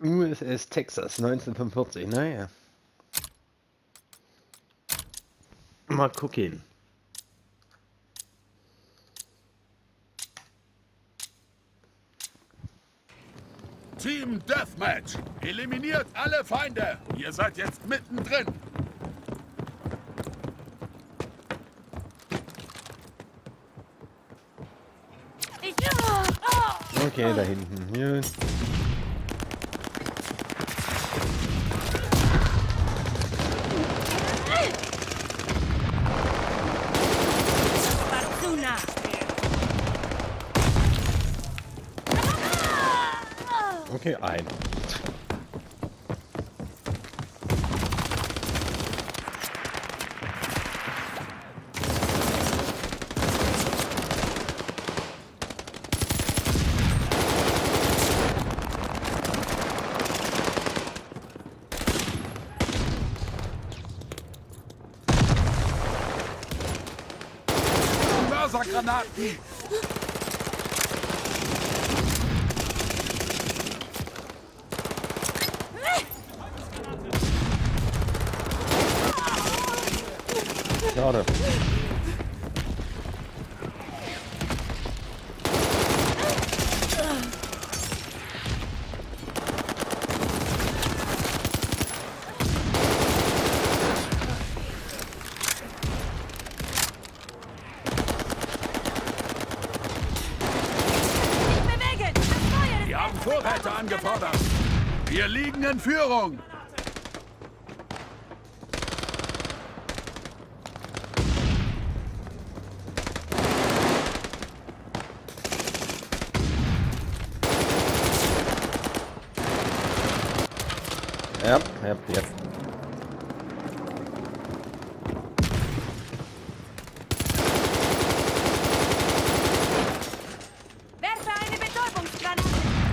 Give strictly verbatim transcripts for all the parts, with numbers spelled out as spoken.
U S S Texas neunzehnhundertfünfundvierzig, naja. Mal gucken. Team Deathmatch. Eliminiert alle Feinde. Ihr seid jetzt mittendrin. Okay, da hinten. Hier. Okay, ein. Mörsergranaten! Schade. Wir haben Vorräte angefordert. Wir liegen in Führung. Ja, ja, jetzt. Werfe eine Betäubungsgranate!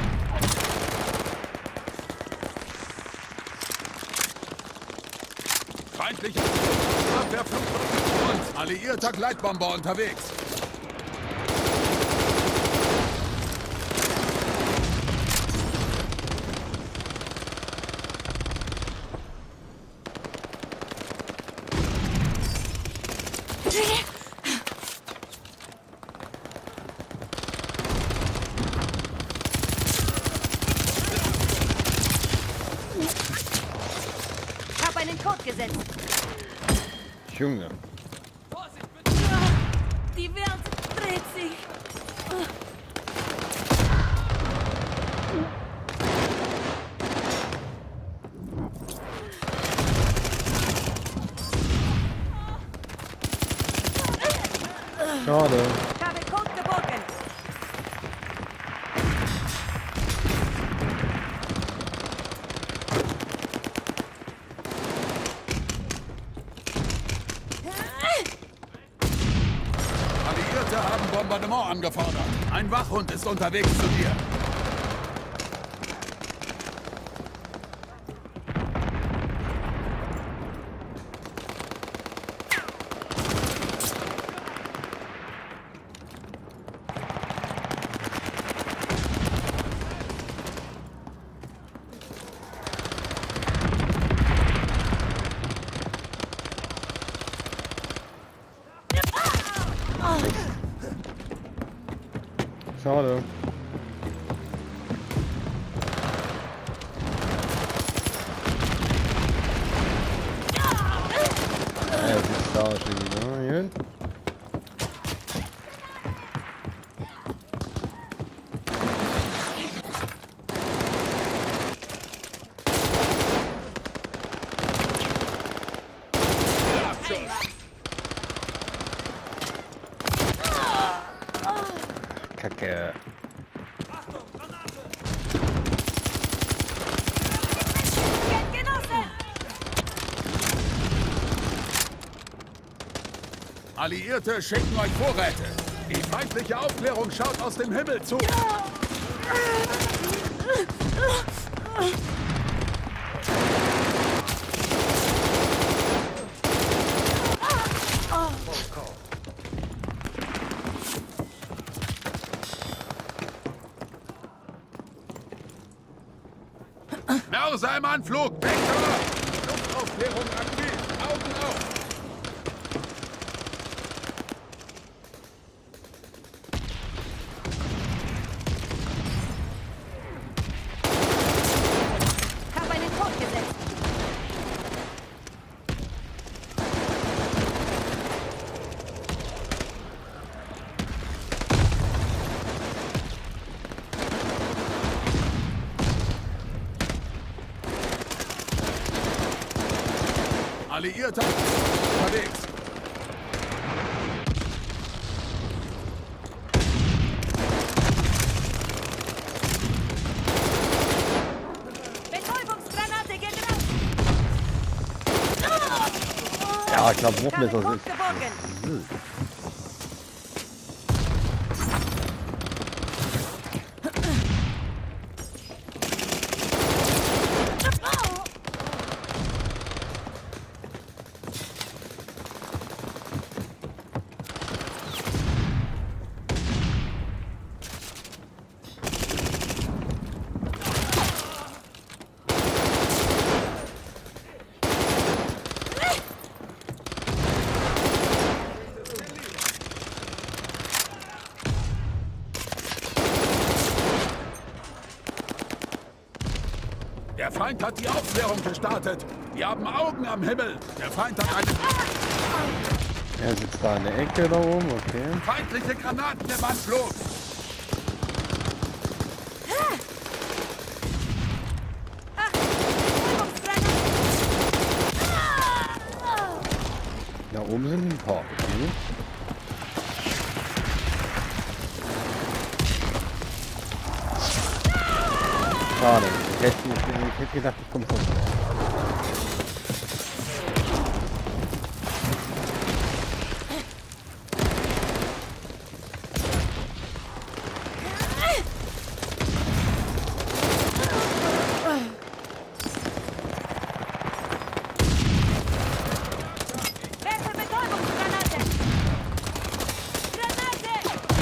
Feindliche Abwehrflugzeug und alliierter Gleitbomber unterwegs. Ich habe einen Code gesetzt. Junge. Die Welt dreht sich. Schade. Ich habe Code geboten. Alliierte haben Bombardement angefordert. Ein Wachhund ist unterwegs zu dir. Schade. Ja, das ist da schon wieder. Hier. Kacke. Genosse! Alliierte schicken euch Vorräte. Die feindliche Aufklärung schaut aus dem Himmel zu. Mörser im Anflug! Vektor! Luftaufklärung aktiv! Augen auf! Hab einen Code gesetzt. Alliierte unterwegs. Betäubungsgranate geht raus. Ja, ich glaube, Ich habe Bruchmesser Code ist. gebogen. Der Feind hat die Aufklärung gestartet. Wir haben Augen am Himmel. Der Feind hat eine Er sitzt da in der Ecke da oben, okay. feindliche Granaten im Anflug. Ach, Betäubungsgranate. Da oben sind ein paar. Okay. Schade. Ich hätte, ich hätte gedacht, ich komme von. Werfe Betäubungsgranate. Granate.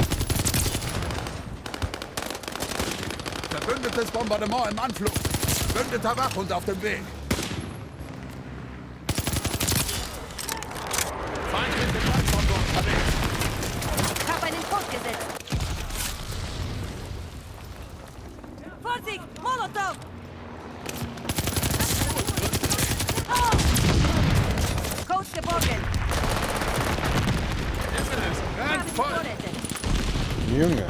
Verbündetes Bombardement im Anflug. Verbündeter Wachhund auf dem Weg. Feindliche Fallbombe unterwegs. Ich habe einen Code gesetzt. Vorsicht! Molotov! Oh! Code geborgen. Himmel ist Ich habe die brandvoll. Vorräte. Junge.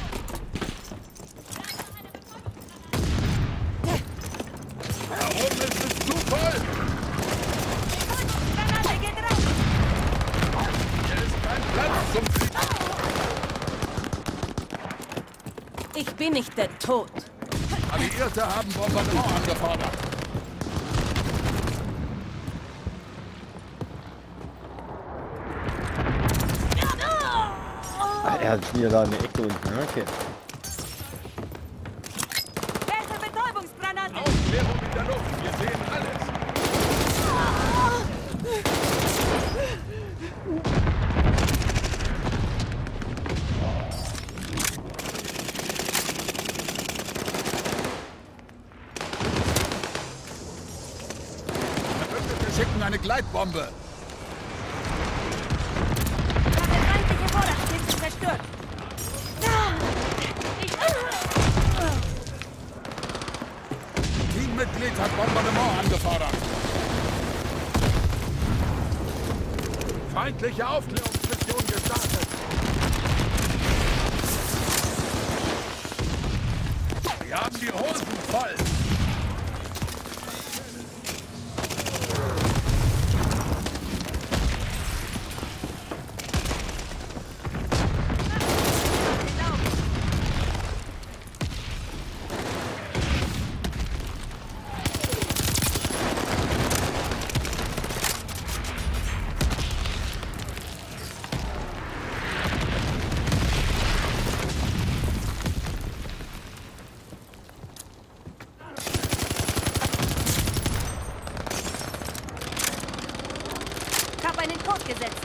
Da oben ist es zu voll. Granate geht raus. Hier ist kein Platz zum Fliegen. Ich bin nicht der Tod. Alliierte haben Bombardement angefordert. Ah, er hat wieder da in der Ecke unten. Okay. Werfe Betäubungsgranate. Aufklärung in der Luft. Wir sehen alles. Verbündete schicken eine Gleitbombe. Ich habe feindliche Vorratskisten zerstört. Ich... Teammitglied hat Bombardement angefordert. Feindliche Aufklärungsmission gestartet. Wir haben die Hosen voll. Ich habe einen Code gesetzt.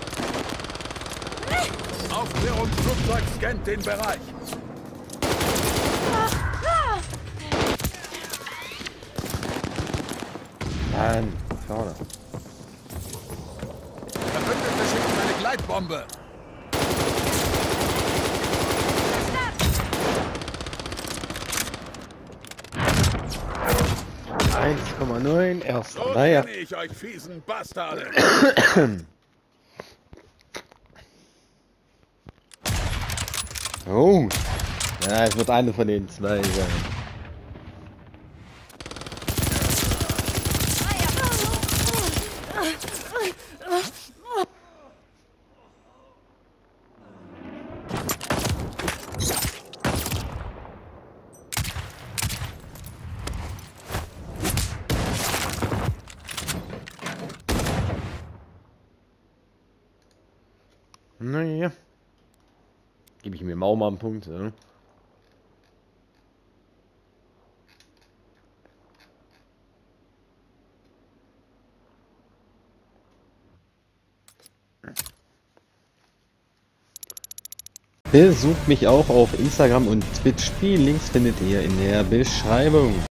Aufklärungsflugzeug scannt den Bereich. Mann, vorne. Verbündete schicken eine Gleitbombe. eins Komma neun, erster. So Naja. kenne ich euch fiesen Bastarde. Oh. Ja, es wird eine von den zwei sein. Naja. Gebe ich mir mal mal einen Punkt, ja. Besucht mich auch auf Instagram und Twitch. Die Links findet ihr in der Beschreibung.